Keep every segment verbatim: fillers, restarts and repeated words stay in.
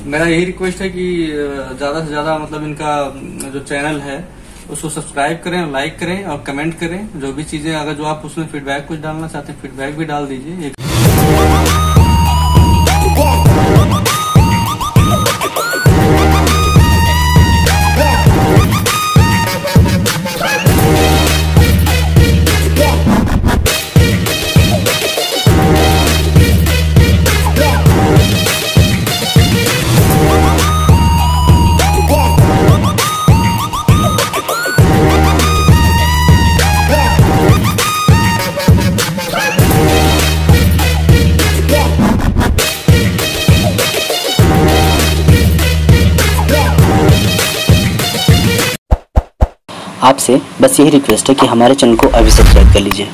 मेरा यही रिक्वेस्ट है कि ज्यादा से ज्यादा मतलब इनका जो चैनल है उसको सब्सक्राइब करें, लाइक करें और कमेंट करें। जो भी चीजें अगर जो आप उसमें फीडबैक कुछ डालना चाहते हैं फीडबैक भी डाल दीजिए। आपसे बस यही रिक्वेस्ट है कि हमारे चैनल को अभी सब्सक्राइब कर लीजिए।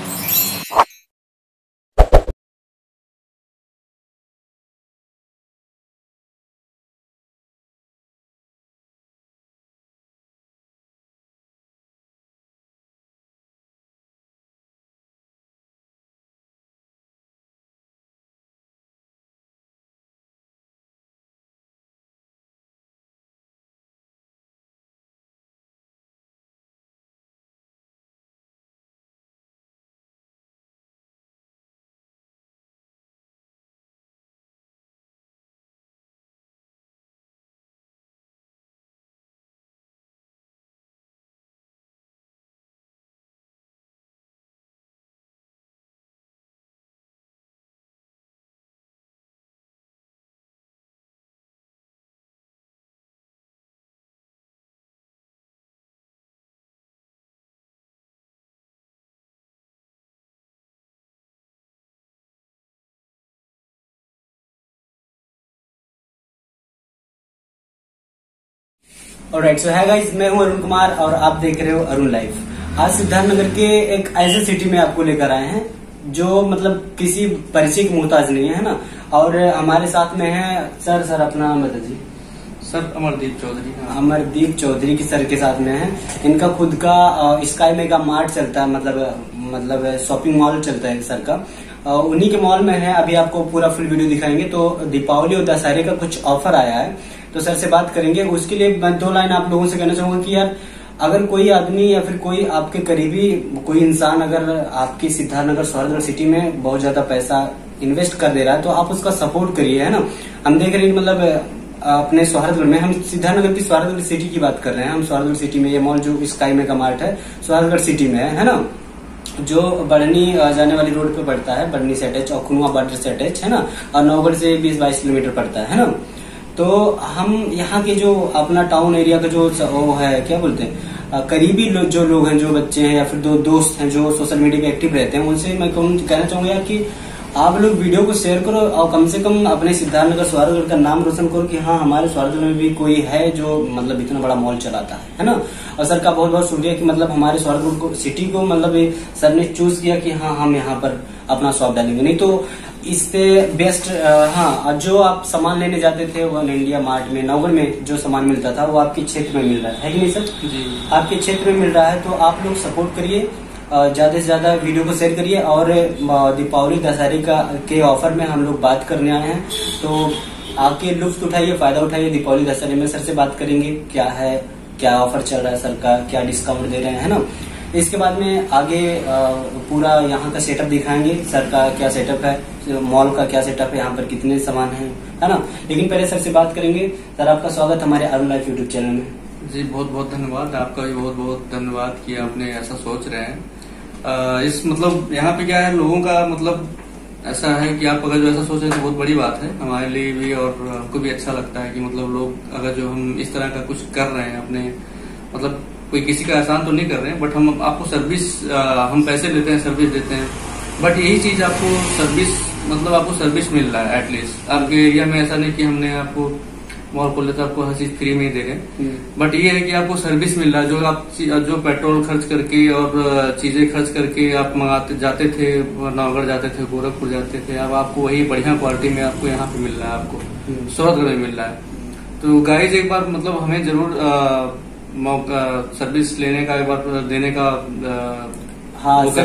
ऑलराइट, सो है गाइस, मैं हूं अरुण कुमार और आप देख रहे हो अरुण लाइफ। आज सिद्धार्थनगर के एक ऐसे सिटी में आपको लेकर आए हैं जो मतलब किसी परिचय की मोहताज नहीं है, है ना। और हमारे साथ में है सर सर अपना नाम बता जी। सर अमरदीप चौधरी। अमरदीप चौधरी की सर के साथ में है। इनका खुद का स्काई मेगा मार्ट चलता है, मतलब मतलब शॉपिंग मॉल चलता है सर का। उन्हीं के मॉल में है। अभी आपको पूरा फुल वीडियो दिखाएंगे। तो दीपावली और दशहरे का कुछ ऑफर आया है तो सर से बात करेंगे। उसके लिए मैं दो लाइन आप लोगों से कहना चाहूंगा कि यार अगर कोई आदमी या फिर कोई आपके करीबी कोई इंसान अगर आपकी सिद्धार्थनगर सौहार्दनगर सिटी में बहुत ज्यादा पैसा इन्वेस्ट कर दे रहा है तो आप उसका सपोर्ट करिए, है ना। हम देख रहे हैं मतलब अपने सौहार्दनगर में, हम सिद्धार्थनगर की सौहार्दनगर सिटी की बात कर रहे हैं। हम सौहार्दनगर सिटी में ये मॉल जो स्काई मेगा मार्ट है सौहार्दनगर सिटी में है, है ना, जो बढ़नी जाने वाली रोड पे पड़ता है, बढ़नी से अटैच और खुनुआ बॉर्डर से अटैच, है ना, और नौगढ़ से बीस बाईस किलोमीटर पड़ता है, है ना। तो हम यहाँ के जो अपना टाउन एरिया का जो वो है क्या बोलते हैं करीबी लो, जो लोग हैं, जो बच्चे हैं या फिर दो दोस्त हैं जो सोशल मीडिया पे एक्टिव रहते हैं, उनसे मैं कहना चाहूंगा यार कि आप लोग वीडियो को शेयर करो और कम से कम अपने सिद्धार्थनगर सौहार्दनगर का नाम रोशन करो कि हाँ हमारे सौहार्दनगर में भी कोई है जो मतलब इतना बड़ा मॉल चलाता है, है ना। और सर का बहुत बहुत शुक्रिया कि मतलब हमारे सौहार्दनगर को सिटी को मतलब सर ने चूज किया कि हाँ हम यहाँ पर अपना शॉप डालेंगे। नहीं तो इससे बेस्ट हाँ जो आप सामान लेने जाते थे वन इंडिया मार्ट में नौगढ़ में जो सामान मिलता था वो आपके क्षेत्र में मिल रहा है कि नहीं सर जी। आपके क्षेत्र में मिल रहा है तो आप लोग सपोर्ट करिए, ज्यादा से ज्यादा वीडियो को शेयर करिए। और दीपावली दशहरे का के ऑफर में हम लोग बात करने आए हैं तो आके लुत्फ उठाइए, फायदा उठाइए। दीपावली दशहरे में सर से बात करेंगे क्या है, क्या ऑफर चल रहा है सर का, क्या डिस्काउंट दे रहे हैं, है ना। इसके बाद में आगे पूरा यहाँ का सेटअप दिखाएंगे, सर का क्या सेटअप है, मॉल का क्या सेटअप है, यहाँ पर कितने सामान हैं, है ना। लेकिन पहले सर से बात करेंगे। सर आपका स्वागत हमारे अरुण लाइफ यूट्यूब चैनल में। जी बहुत बहुत धन्यवाद, आपका भी बहुत बहुत धन्यवाद कि आपने ऐसा सोच रहे हैं। आ, इस मतलब यहाँ पे क्या है लोगों का मतलब ऐसा है कि आप अगर जो ऐसा सोच रहे हैं तो बहुत बड़ी बात है हमारे लिए भी और हमको भी अच्छा लगता है कि मतलब लोग अगर जो हम इस तरह का कुछ कर रहे हैं अपने मतलब कोई किसी का एहसान तो नहीं कर रहे हैं बट हम आपको सर्विस हम पैसे देते हैं, सर्विस देते हैं, बट यही चीज आपको सर्विस मतलब आपको सर्विस मिल रहा है। एटलीस्ट आपके एरिया में ऐसा नहीं कि हमने आपको मॉल खोल लेते आपको हर चीज फ्री में ही दे रहे, बट ये है कि आपको सर्विस मिल रहा है। जो आप जो पेट्रोल खर्च करके और चीजें खर्च करके आप मंगाते जाते थे, नौगढ़ जाते थे, गोरखपुर जाते थे, अब आपको वही बढ़िया क्वालिटी में आपको यहाँ पे मिल रहा है, आपको सौहार्दनगर में मिल रहा है। तो गाइज एक बार मतलब हमें जरूर मौका सर्विस लेने का एक बार देने का हाँ सर,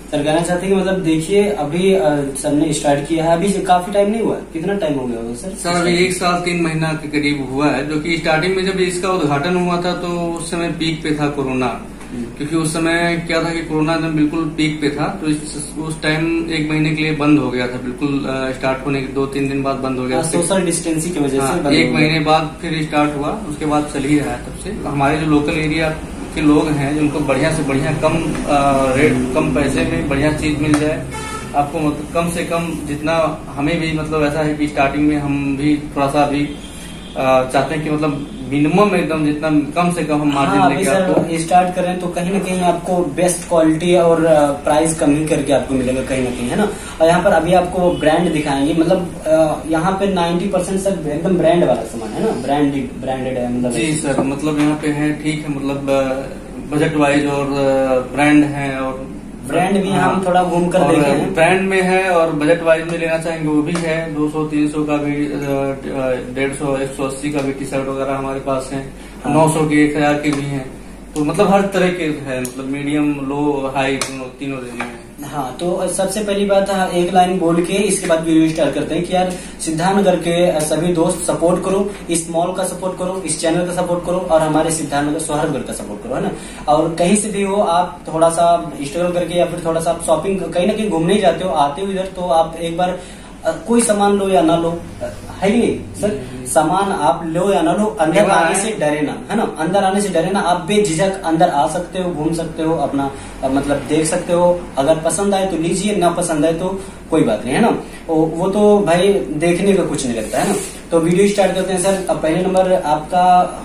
सर कहना चाहते हैं कि मतलब देखिए अभी अ, सर ने स्टार्ट किया है, अभी काफी टाइम नहीं हुआ, कितना टाइम हो गया होगा सर? सर अभी एक साल तीन महीना के करीब हुआ है, जो कि स्टार्टिंग में जब इसका उद्घाटन हुआ था तो उस समय पीक पे था कोरोना, क्योंकि उस समय क्या था कि कोरोना एकदम बिल्कुल पीक पे था, तो इस, उस टाइम एक महीने के लिए बंद हो गया था, बिल्कुल स्टार्ट होने के दो तीन दिन बाद बंद हो गया। सोशल डिस्टेंसिंग की वजह से हाँ, एक महीने बाद फिर स्टार्ट हुआ, उसके बाद चल ही रहा है तब से। हमारे जो लोकल एरिया के लोग हैं जिनको बढ़िया से बढ़िया कम आ, रेट कम पैसे में बढ़िया चीज मिल जाए आपको, मतलब कम से कम जितना हमें भी मतलब ऐसा है कि स्टार्टिंग में हम भी थोड़ा सा अभी चाहते हैं कि मतलब मिनिमम एकदम जितना कम से कम हम मार्जिन हाँ, लेके सर आपको स्टार्ट करें तो कहीं ना कहीं आपको बेस्ट क्वालिटी और प्राइस कम ही करके आपको मिलेगा कहीं ना कहीं, है ना। और यहाँ पर अभी आपको ब्रांड दिखाएंगे, मतलब यहाँ पे नाइन्टी परसेंट सर एकदम ब्रांड वाला सामान है ना, ब्रांडेड ब्रांडेड है मतलब। जी सर, मतलब यहाँ पे है ठीक है, मतलब बजट वाइज और ब्रांड है, और ब्रांड भी हम थोड़ा घूम कर देखे हैं, ब्रांड में है और बजट वाइज में लेना चाहेंगे वो भी है। दो सौ तीन सौ का भी, डेढ़ सौ एक सौ अस्सी का भी टी शर्ट वगैरह हमारे पास है, हाँ। नौ सौ के एक हजार के भी हैं, तो मतलब हर तरह के है, मतलब मीडियम लो हाई तीनों रेंज में। हाँ, तो सबसे पहली बात एक लाइन बोल के इसके बाद वीडियो स्टार्ट करते हैं कि यार सिद्धार्थनगर के सभी दोस्त सपोर्ट करो, इस मॉल का सपोर्ट करो, इस चैनल का सपोर्ट करो और हमारे सिद्धार्थनगर सोहागपुर का सपोर्ट करो, है ना। और कहीं से भी हो आप थोड़ा सा स्ट्रगल करके या फिर थोड़ा सा आप शॉपिंग कहीं ना कहीं घूमने ही जाते हो, आते हो इधर, तो आप एक बार कोई सामान लो या ना लो, है नहीं सर, सामान आप लो या ना लो, अंदर आने से डरे ना, है ना, अंदर आने से डरे ना, आप बेझिझक अंदर आ सकते हो, घूम सकते हो, अपना मतलब देख सकते हो, अगर पसंद आए तो लीजिए, ना पसंद आए तो कोई बात नहीं, है ना। वो तो भाई देखने का कुछ नहीं लगता, है ना। तो वीडियो स्टार्ट करते हैं सर। अब पहले नंबर आपका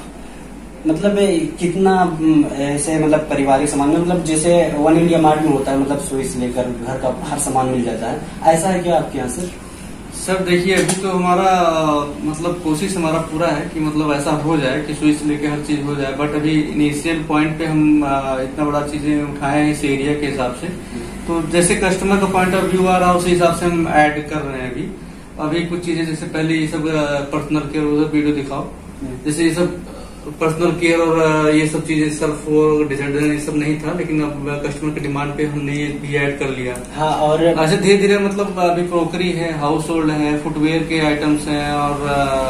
मतलब कितना ऐसे मतलब पारिवारिक सामान में, मतलब जैसे वन इंडिया मार्ट में होता है, मतलब सुई से लेकर घर का हर सामान मिल जाता है, ऐसा है क्या आपके यहाँ सर? सर देखिए अभी तो हमारा मतलब कोशिश हमारा पूरा है कि मतलब ऐसा हो जाए कि सुई से लेके हर चीज हो जाए, बट अभी इनिशियल पॉइंट पे हम इतना बड़ा चीजें उठाए हैं इस एरिया के हिसाब से, तो जैसे कस्टमर का पॉइंट ऑफ व्यू आ रहा है उसी हिसाब से हम ऐड कर रहे हैं अभी। अभी कुछ चीजें जैसे पहले ये सब पर्सनल केयर उधर वीडियो दिखाओ, जैसे ये सब पर्सनल केयर और ये सब चीजें सर्फ और डिटर्जेंट ये सब नहीं था, लेकिन अब कस्टमर की डिमांड पे हमने ये भी ऐड कर लिया। हाँ, और ऐसे धीरे धीरे मतलब अभी क्रोकरी है, हाउस होल्ड है, फुटवेयर के आइटम्स हैं और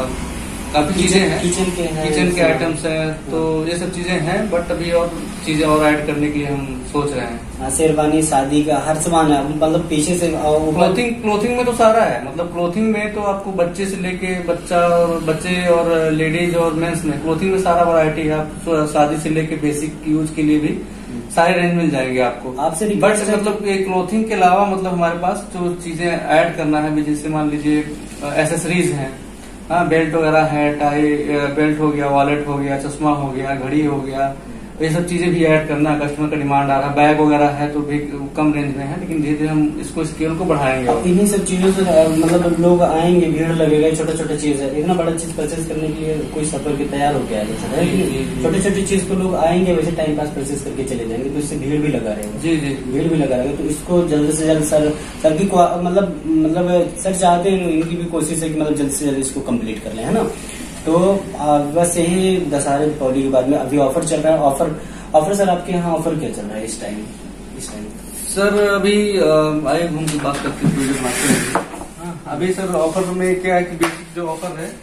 काफी चीजें हैं, किचन के हैं, किचन के आइटम्स हैं, तो ये सब चीजें हैं, बट अभी और चीजें और ऐड करने के लिए हम सोच रहे हैं। शेरवानी शादी का हर सामान है, मतलब पीछे से क्लोथिंग क्लोथिंग में तो सारा है, मतलब क्लोथिंग में तो आपको बच्चे से लेके बच्चा और बच्चे और लेडीज और मेंस में क्लोथिंग में सारा वैरायटी है, आप शादी से लेके बेसिक यूज के लिए भी सारे रेंज मिल जाएंगे आपको आपसे। बट मतलब क्लोथिंग के अलावा मतलब हमारे पास जो चीजें ऐड करना है, जैसे मान लीजिए एसेसरीज हैं, हाँ, बेल्ट वगैरह है, टाई बेल्ट हो गया, वॉलेट हो गया, चश्मा हो गया, घड़ी हो गया, ये सब चीजें भी ऐड करना है, कस्टमर का डिमांड आ रहा है। बैग वगैरह है तो भी कम रेंज में है, लेकिन धीरे धीरे हम इसको स्केल को बढ़ाएंगे। इन्हीं सब चीजों से मतलब लोग आएंगे, भीड़ लगेगा, छोटा छोटा चीज है, इतना बड़ा चीज परचेज करने के लिए कोई सफर के तैयार होकर आएगा, छोटी छोटी चीज को लोग आएंगे वैसे टाइम पास परचेज करके चले जाएंगे, तो इससे भीड़ भी लगा रहेगा। जी जी, भीड़ भी लगा रहेगा, तो इसको जल्द से जल्द सर सर की मतलब मतलब सर चाहते हैं, इनकी भी कोशिश है कि मतलब जल्द से जल्द इसको कम्प्लीट कर ले, है ना। तो बस यही दशहरे दीपावली के बाद में अभी ऑफर चल रहा है। ऑफर ऑफर सर आपके यहाँ ऑफर क्या चल रहा है इस टाइम? इस टाइम सर अभी आए घूम के बात करते हैं। हाँ, अभी सर ऑफर में क्या है कि बेसिक जो ऑफर है,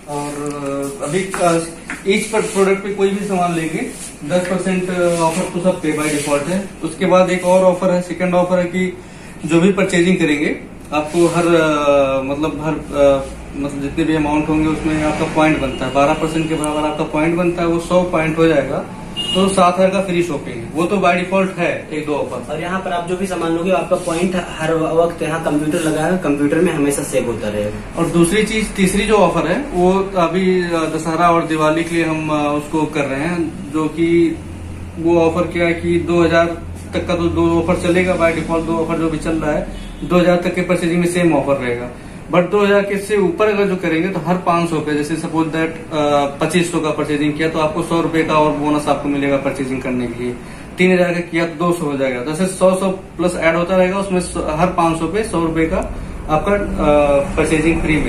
और अभी ईच पर प्रोडक्ट पे कोई भी सामान लेंगे दस परसेंट ऑफर तो सब पे बाय डिफॉल्ट है। उसके बाद एक और ऑफर है, सेकंड ऑफर है कि जो भी परचेजिंग करेंगे आपको हर आ, मतलब हर आ, मतलब जितने भी अमाउंट होंगे उसमें आपका पॉइंट बनता है, बारह परसेंट के बराबर आपका पॉइंट बनता है, वो सौ पॉइंट हो जाएगा तो सात हजार का फ्री शॉपिंग, वो तो बाय डिफॉल्ट है एक दो ऑफर। और यहाँ पर आप जो भी सामान लोगे आपका पॉइंट हर वक्त यहाँ कंप्यूटर लगा है, कंप्यूटर में हमेशा सेव होता रहेगा। और दूसरी चीज, तीसरी जो ऑफर है वो अभी दशहरा और दिवाली के लिए हम उसको कर रहे हैं, जो कि वो ऑफर क्या है कि दो हजार तक का तो दो ऑफर चलेगा, बाय डिफॉल्ट दो ऑफर जो भी चल रहा है, दो हजार तक के परचेजिंग में सेम ऑफर रहेगा। बट दो हजार के से ऊपर अगर जो करेंगे तो हर पांच सौ पे, जैसे सपोज दैट पच्चीस सौ का परचेजिंग किया तो आपको सौ रुपए का और बोनस आपको मिलेगा परचेजिंग करने के लिए। तीन हजार का किया तो दो सौ हो जाएगा, तो ऐसे सौ सौ प्लस ऐड होता रहेगा, उसमें हर पांच सौ पे सौ रुपए का आपका परचेजिंग फ्री में।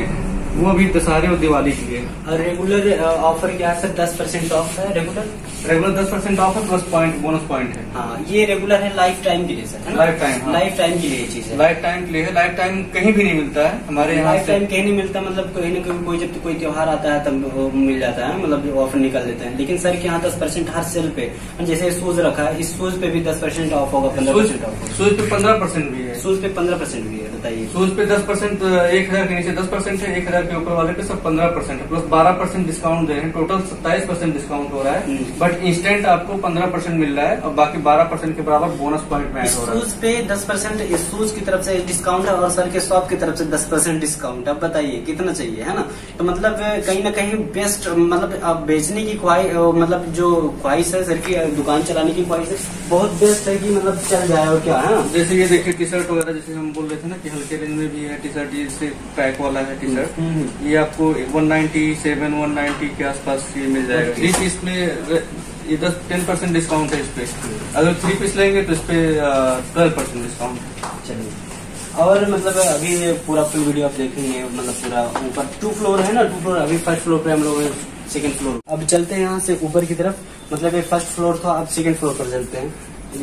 वो अभी दशहरे और दिवाली के लिए। और रेगुलर ऑफर क्या है सर? दस परसेंट ऑफ है रेगुलर। रेगुलर दस परसेंट ऑफ है, प्लस पॉइंट बोनस पॉइंट है। हाँ, ये रेगुलर है लाइफ टाइम के लिए सर, है ना? लाइफ टाइम, हाँ। लाइफ टाइम के लिए ये चीज है। लाइफ टाइम के लिए है, लाइफ टाइम कहीं भी नहीं मिलता है हमारे यहाँ लाइफ से। टाइम कहीं नहीं मिलता, मतलब कहीं ना कहीं कोई जब कोई त्योहार आता है तब वो मिल जाता है, मतलब ऑफर निकाल देते हैं। लेकिन सर के यहाँ दस परसेंट हर सेल पे, जैसे शूज रखा है, इस शूज पे भी दस परसेंट ऑफ होगा, पंद्रह परसेंट ऑफ होगा। शूज पे पंद्रह परसेंट भी है। शूज पे पंद्रह परसेंट भी है, बताइए। शूज पे दस परसेंट, एक हजार के नीचे दस परसेंट है, एक हजार के ऊपर वाले पे सब पंद्रह परसेंट है, प्लस बारह परसेंट डिस्काउंट दे रहे हैं। टोटल सत्ताईस परसेंट डिस्काउंट हो रहा है, बट इंस्टेंट आपको पंद्रह परसेंट मिल रहा है और बाकी बारह परसेंट के बराबर बोनस पॉइंट में ऐड हो रहा है। शूज पे दस परसेंट इस शूज की तरफ से डिस्काउंट है और सर के शॉप की तरफ से दस परसेंट डिस्काउंट। अब बताइए कितना चाहिए, है ना? तो मतलब कहीं ना कहीं बेस्ट, मतलब आप बेचने की ख्वाहिश, मतलब जो ख्वाहिश है सर की, दुकान चलाने की ख्वाहिश है, बहुत बेस्ट है कि मतलब चल जाए। और क्या है ना, जैसे ये देखिए टी शर्ट वगैरह, जैसे हम बोल रहे थे ना कि हल्के रेंज में भी है टी शर्ट, ये इससे पैक वाला है टी शर्ट, ये आपको one ninety seven one ninety के आसपास ये मिल जाएगा। थ्री पीस में ये दस टेन परसेंट डिस्काउंट है इस पे। अगर थ्री पीस लेंगे तो इस पे ट्वेल्व परसेंट डिस्काउंट है। चलिए, और मतलब अभी पूरा फुल वीडियो आप देखेंगे, मतलब पूरा ऊपर टू फ्लोर है ना, टू फ्लोर। अभी फर्स्ट फ्लोर पे हम लोग, सेकंड फ्लोर। अब चलते हैं यहाँ से ऊपर की तरफ, मतलब ये फर्स्ट फ्लोर था, अब सेकंड फ्लोर पर चलते हैं।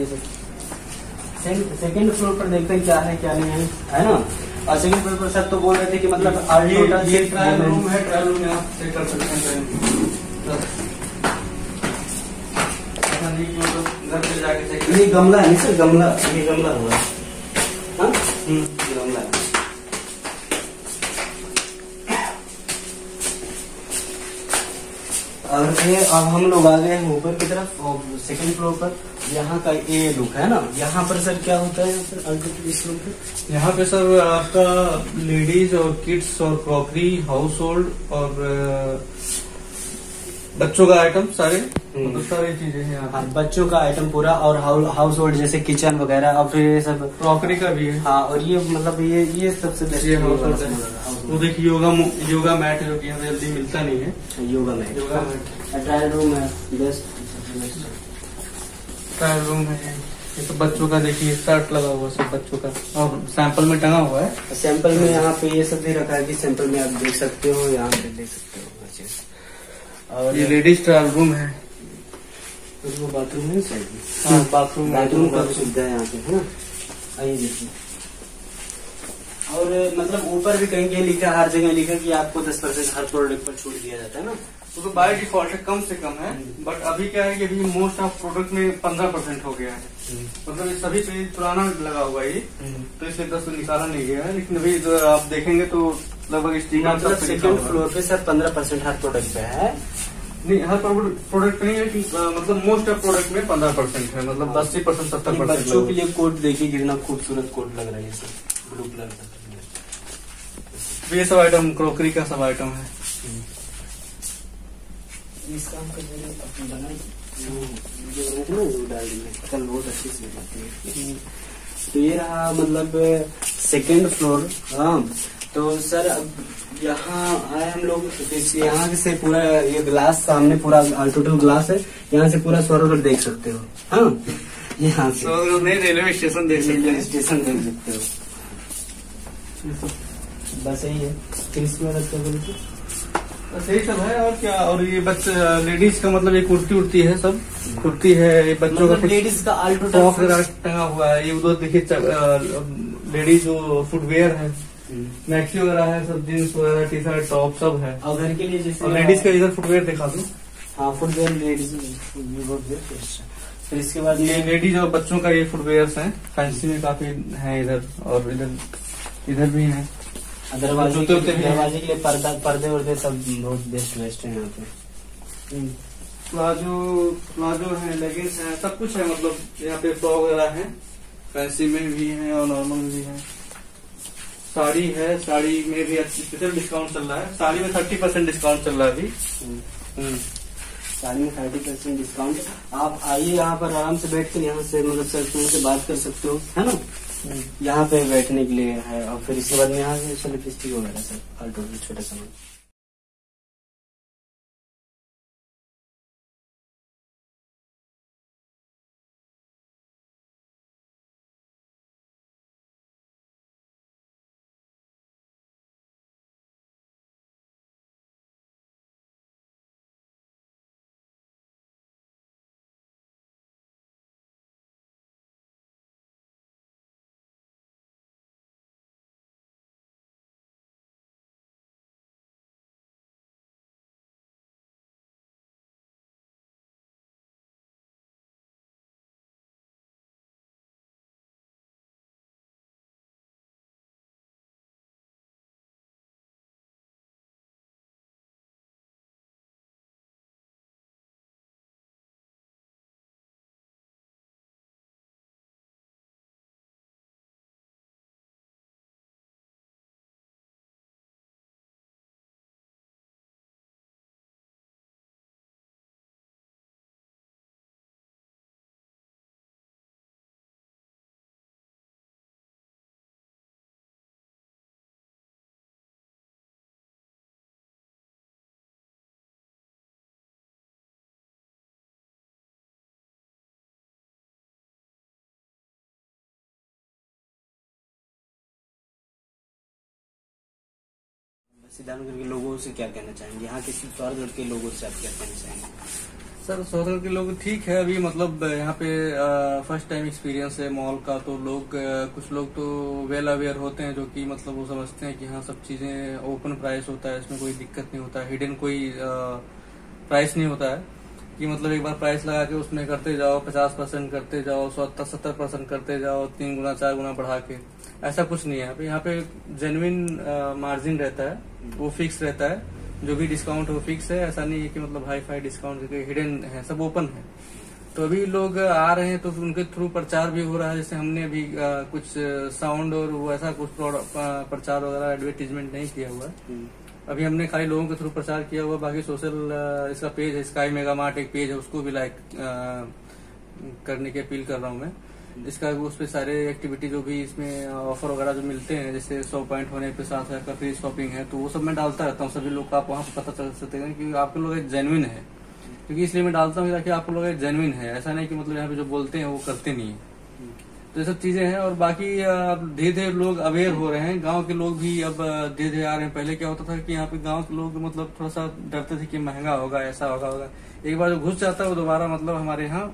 सेकंड फ्लोर पर देखते हैं क्या है क्या नहीं है, है ना? और सेकंड फ्लोर पर सर तो बोल रहे थे कि मतलब ये ये ट्रायल रूम है, ट्रायल रूम आप चेक कर सकते हैं। घर पे जाके चेक। ये गमला है नहीं सर, गमला, ये गमला हुआ, हाँ गमला है। और ये अब हम लोग आ गए हैं ऊपर की तरफ और सेकंड फ्लोर पर। यहाँ का ये लुक है ना, यहाँ पर सर क्या होता है सर अल्टीमेट इस रूम पे? यहाँ पे सर आपका लेडीज और किड्स और क्रॉकरी, हाउस होल्ड और बच्चों का आइटम सारे, मतलब सारी चीजें हैं यहाँ। हाँ, बच्चों का आइटम पूरा, और हाउस होल्ड जैसे किचन वगैरह, और फिर ये सब क्रॉकरी का भी है। हाँ, और ये मतलब ये ये सबसे बेस्ट ये हाउस होल्ड है। वो देखिए योगा योगा मैट है, जो कि यहाँ जल्दी मिलता नहीं है। Yoga mat, yoga mat, trial room है, बेस्ट ट्रायल रूम है। ये तो बच्चों का देखिए शर्ट लगा हुआ सब बच्चों का, और सैंपल में टंगा हुआ है। सैंपल में यहाँ पे ये सब भी रखा है कि सैंपल में आप देख सकते हो, यहाँ पे देख सकते हो। और ये लेडीज ट्रायल रूम है, वो बाथरूम है सर। हाँ, बाथरूम बाथरूम का सुविधा है यहाँ पे, है ना? आइए देखिए। और मतलब ऊपर भी कहीं कहीं लिखा, हर जगह लिखा कि आपको दस परसेंट हर प्रोडक्ट पर छूट दिया जाता है ना। वो तो बाय डिफॉल्ट है, कम से कम है, बट अभी क्या है कि अभी मोस्ट ऑफ प्रोडक्ट में पंद्रह परसेंट हो गया है। मतलब ये सभी पे पुराना लगा हुआ है, तो इसलिए दस निकाला नहीं गया है। लेकिन अभी जो आप देखेंगे तो लगभग मतलब सेकंड फ्लोर पे सर पंद्रह परसेंट हर प्रोडक्ट पे है। नहीं, हर प्रोडक्ट नहीं है कि मतलब मोस्ट ऑफ प्रोडक्ट में पंद्रह परसेंट है, मतलब अस्सी परसेंट सत्तर परसेंट। बच्चों के लिए कोट देखिए कितना खूबसूरत कोट लग रहा है, सर ब्लू कलर का। ये सब आइटम क्रॉकरी का सब आइटम है। इसका हम बनाए जो डाल देंगे, कल बहुत अच्छी से बनाते हैं। तो ये रहा मतलब सेकंड फ्लोर। हाँ, तो सर अब यहाँ आए हम लोग, यहाँ से पूरा ये ग्लास सामने पूरा टोटल ग्लास है, यहाँ से पूरा स्वर्ग देख सकते हो। हाँ, यहाँ से तो नहीं, रेलवे स्टेशन देख सकते हैं, स्टेशन देख सकते हो। बस यही है, फिर इसके बाद क्या बोलते हैं? बस यही सब है और क्या। और ये बच्चे लेडीज का मतलब ये कुर्ती उर्ती है, सब कुर्ती है। ये बच्चों मतलब का लेडीज का आल्टो टॉप वगैरह टंगा हुआ है। ये उधर देखिए लेडीज जो फुटवेयर है, मैक्सी वगैरह है, सब जींस वगैरह, टी शर्ट टॉप सब है। और घर के लिए जैसे और लेडीज का इधर फुटवेयर दिखा दूं। हाँ, फुटवेयर लेडीज। फिर इसके बाद ये लेडीज और बच्चों का ये फुटवेयर्स हैं, फैंसी में काफी है इधर, और इधर इधर भी है। दरवाजे के दरवाजे के लिए पर्दा, पर्दे वर्दे सब बहुत बेस्ट बेस्ट है यहाँ पे। प्लाजो प्लाजो है, लेगिंग्स है, सब कुछ है। मतलब यहाँ पे फ्रॉक वगैरह है, फैंसी में भी है और नॉर्मल भी है। साड़ी है, साड़ी में भी स्पेशल डिस्काउंट चल रहा है। साड़ी में थर्टी परसेंट डिस्काउंट चल रहा है अभी। साड़ी में थर्टी परसेंट डिस्काउंट। आप आइए यहाँ पर आराम से बैठ कर यहाँ से मतलब सर से बात कर सकते हो, है ना? यहाँ पे बैठने के लिए है। और फिर इसके बाद में यहाँ से लिपस्टिक वगैरह सर आल्टो छोटा सामान। सिद्धार्थनगर के लोगों से क्या कहना चाहेंगे, यहाँ के चित्तौड़गढ़ के लोगों से आप क्या कहना चाहेंगे? सर सोशल के लोग ठीक है, अभी मतलब यहाँ पे फर्स्ट टाइम एक्सपीरियंस है मॉल का, तो लोग आ, कुछ लोग तो वेल अवेयर होते हैं, जो कि मतलब वो समझते हैं कि हाँ सब चीजें ओपन प्राइस होता है, इसमें कोई दिक्कत नहीं होता है, हिडन कोई प्राइस नहीं होता है कि मतलब एक बार प्राइस लगा के उसमें करते जाओ, पचास परसेंट करते जाओ, सत्तर सत्तर परसेंट करते जाओ, तीन गुना चार गुना बढ़ा के, ऐसा कुछ नहीं है। यहाँ पे जेन्युइन मार्जिन रहता है, वो फिक्स रहता है, जो भी डिस्काउंट वो फिक्स है, ऐसा नहीं है कि मतलब हाई फाई डिस्काउंट हिडन है, सब ओपन है। तो अभी लोग आ रहे हैं तो उनके थ्रू प्रचार भी हो रहा है, जैसे हमने अभी आ, कुछ साउंड और वो ऐसा कुछ प्रचार वगैरह एडवर्टीजमेंट नहीं किया हुआ है। अभी हमने खाली लोगों के थ्रू प्रचार किया हुआ, बाकी सोशल इसका पेज है, स्काई मेगा मार्ट एक पेज है, उसको भी लाइक करने की अपील कर रहा हूँ मैं। इसका उस पे सारे एक्टिविटी जो भी इसमें ऑफर वगैरह जो मिलते हैं, जैसे सौ पॉइंट होने पे साथ है फ्री शॉपिंग है, तो वो सब मैं डालता रहता हूँ। सभी लोग को आप वहाँ पे पता चल सकते हैं कि आपके लोग जेन्युइन है, क्योंकि इसलिए मैं डालता हूँ ताकि आपको लोग जेन्युइन है, ऐसा नहीं कि मतलब यहाँ पे जो बोलते हैं वो करते नहीं है। तो ये सब चीजें हैं। और बाकी धीरे धीरे लोग अवेयर हो रहे हैं, गांव के लोग भी अब धीरे धीरे आ रहे हैं। पहले क्या होता था कि यहाँ पे गांव के लोग मतलब थोड़ा सा डरते थे कि महंगा होगा, ऐसा होगा होगा एक बार जो घुस जाता है वो दोबारा मतलब हमारे यहाँ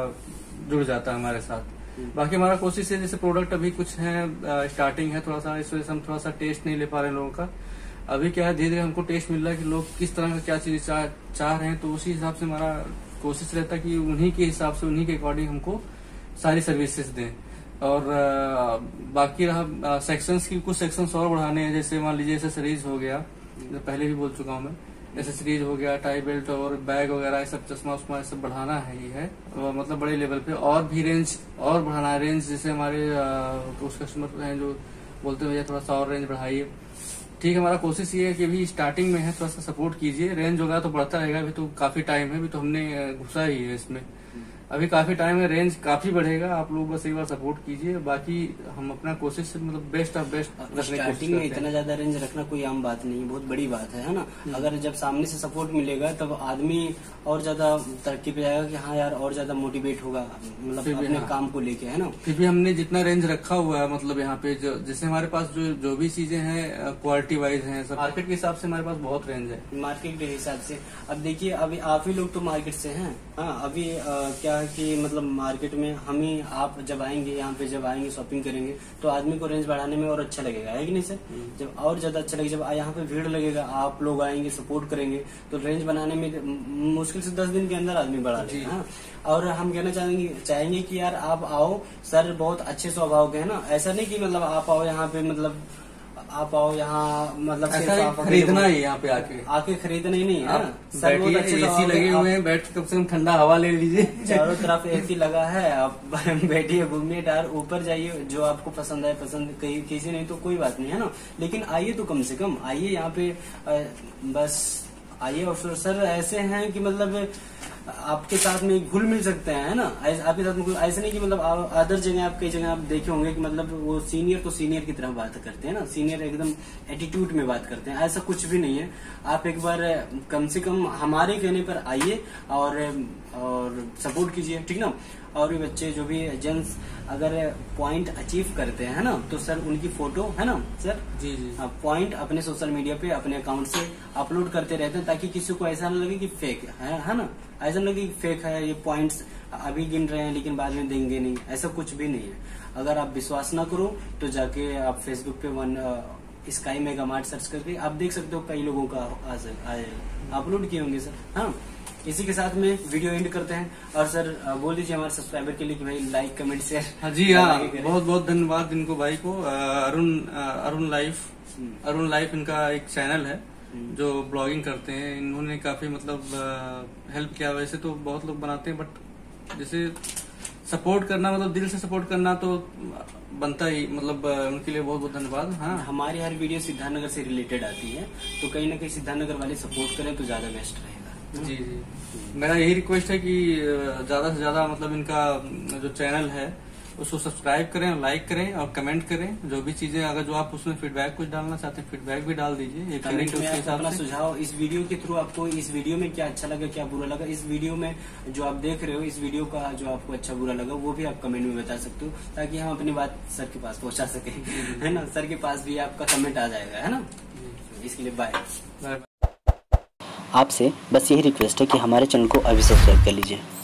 जुड़ जाता है हमारे साथ। बाकी हमारा कोशिश है, जैसे प्रोडक्ट अभी कुछ है, स्टार्टिंग है थोड़ा सा, इस वजह से हम थोड़ा सा टेस्ट नहीं ले पा रहे हैं लोगों का। अभी क्या है, धीरे धीरे हमको टेस्ट मिल रहा है कि लोग किस तरह का क्या चीज चाह, चाह रहे हैं, तो उसी हिसाब से हमारा कोशिश रहता है कि उन्हीं के हिसाब से, उन्हीं के अकॉर्डिंग हमको सारी सर्विसेज दें। और आ, बाकी रहा सेक्शंस की, कुछ सेक्शंस और बढ़ाने हैं, जैसे मान लीजिए एसेसरीज हो गया, पहले भी बोल चुका हूँ मैं, एसेसरीज हो गया, टाई बेल्ट और बैग वगैरह, ये सब चश्मा उस्मा ये सब बढ़ाना है ही है, और मतलब बड़े लेवल पे। और भी रेंज और बढ़ाना है, रेंज जैसे हमारे कुछ कस्टमर हैं जो बोलते हैं भैया थोड़ा सा और रेंज बढ़ाइए। ठीक है, हमारा कोशिश ये है कि अभी स्टार्टिंग में है, थोड़ा सा सपोर्ट कीजिए, रेंज वगैरह तो बढ़ता रहेगा, अभी तो काफी टाइम है, अभी तो हमने घुसा ही है इसमें, अभी काफी टाइम है, रेंज काफी बढ़ेगा, आप लोग बस एक बार सपोर्ट कीजिए। बाकी हम अपना कोशिश से मतलब बेस्ट ऑफ बेस्ट रखने की कोशिश स्टार्टिंग में इतना ज्यादा रेंज रखना कोई आम बात नहीं, बहुत बड़ी बात है, है ना। अगर जब सामने से सपोर्ट मिलेगा तब आदमी और ज्यादा तरक्की पे जाएगा कि हाँ यार और ज्यादा मोटिवेट होगा, मतलब अपने हाँ। काम को लेके, है ना। फिर भी हमने जितना रेंज रखा हुआ है, मतलब यहाँ पे जो जैसे हमारे पास जो जो भी चीजें हैं क्वालिटी वाइज हैं, सब मार्केट के हिसाब से हमारे पास बहुत रेंज है, मार्केट के हिसाब से। अब देखिए, अभी आप ही लोग तो मार्केट से हैं, हाँ। अभी आ, क्या है कि मतलब मार्केट में हम ही आप जब आएंगे, यहाँ पे जब आएंगे शॉपिंग करेंगे, तो आदमी को रेंज बढ़ाने में और अच्छा लगेगा, है कि नहीं सर। जब और ज्यादा अच्छा लगेगा, जब यहाँ पे भीड़ लगेगा, आप लोग आएंगे सपोर्ट करेंगे, तो रेंज बनाने में मुश्किल से दस दिन के अंदर आदमी बढ़ा लेगा, हाँ। और हम कहना चाहेंगे चाहेंगे कि यार आप आओ सर, बहुत अच्छे स्वभाव के है ना, ऐसा नहीं कि मतलब आप आओ यहाँ पे मतलब आप आओ यहाँ मतलब खरीदना ही, यहाँ पे आके आके खरीदना ही नहीं है, सर बहुत अच्छे एसी लगे हुए हैं, बैठ के कम से कम ठंडा हवा ले लीजिए, चारों तरफ एसी लगा है, आप बैठिए, घूमिए, डार ऊपर जाइए, जो आपको पसंद आए पसंद, कहीं किसी नहीं तो कोई बात नहीं, है ना। लेकिन आइए तो कम से कम आइए यहाँ पे, बस आइए। और सर ऐसे हैं कि मतलब आपके साथ में घुल मिल सकते हैं, है ना, आपके साथ में ऐसे नहीं कि मतलब अदर जगह आप कई जगह आप देखे होंगे कि मतलब वो सीनियर तो सीनियर की तरह बात करते हैं ना, सीनियर एकदम एटीट्यूड में बात करते हैं, ऐसा कुछ भी नहीं है। आप एक बार कम से कम हमारे कहने पर आइए और और सपोर्ट कीजिए, ठीक ना। और भी बच्चे जो भी जेंट्स अगर पॉइंट अचीव करते हैं ना, तो सर उनकी फोटो, है ना सर, जी जी, पॉइंट अपने सोशल मीडिया पे अपने अकाउंट से अपलोड करते रहते हैं, ताकि किसी को ऐसा न लगे कि फेक है, है ना, ऐसा न लगे कि फेक है, ये पॉइंट्स अभी गिन रहे हैं लेकिन बाद में देंगे नहीं, ऐसा कुछ भी नहीं है। अगर आप विश्वास ना करो तो जाके आप फेसबुक पे One Sky Mega Mart search करके आप देख सकते हो, कई लोगों का अपलोड किए होंगे सर, हाँ। इसी के साथ में वीडियो एंड करते हैं। और सर बोल दीजिए हमारे सब्सक्राइबर के लिए कि भाई लाइक कमेंट शेयर। हाँ जी, हाँ, बहुत बहुत धन्यवाद इनको भाई को, अरुण अरुण लाइफ अरुण लाइफ इनका एक चैनल है जो ब्लॉगिंग करते हैं, इन्होंने काफी मतलब हेल्प किया। वैसे तो बहुत लोग बनाते हैं, बट जैसे सपोर्ट करना, मतलब दिल से सपोर्ट करना तो बनता ही, मतलब उनके लिए बहुत बहुत धन्यवाद। हाँ, हमारी हर वीडियो सिद्धार्थनगर से रिलेटेड आती है, तो कहीं ना कहीं सिद्धार्थनगर वाले सपोर्ट करें तो ज्यादा बेस्ट रहेगा। जी जी, मेरा यही रिक्वेस्ट है कि ज्यादा से ज्यादा मतलब इनका जो चैनल है उसको सब्सक्राइब करें, लाइक करें और कमेंट करें। जो भी चीजें अगर जो आप उसमें फीडबैक कुछ डालना चाहते हैं, फीडबैक भी डाल दीजिए, कमेंट में आप अपना सुझाव इस वीडियो के थ्रू, आपको इस वीडियो में क्या अच्छा लगा क्या बुरा लगा, इस वीडियो में जो आप देख रहे हो, इस वीडियो का जो आपको अच्छा बुरा लगा वो भी आप कमेंट में बता सकते हो, ताकि हम अपनी बात सर के पास पहुंचा सके, है ना। सर के पास भी आपका कमेंट आ जाएगा, है ना। इसके लिए बाय। बाय। आपसे बस यही रिक्वेस्ट है कि हमारे चैनल को अभी सब्सक्राइब कर लीजिए।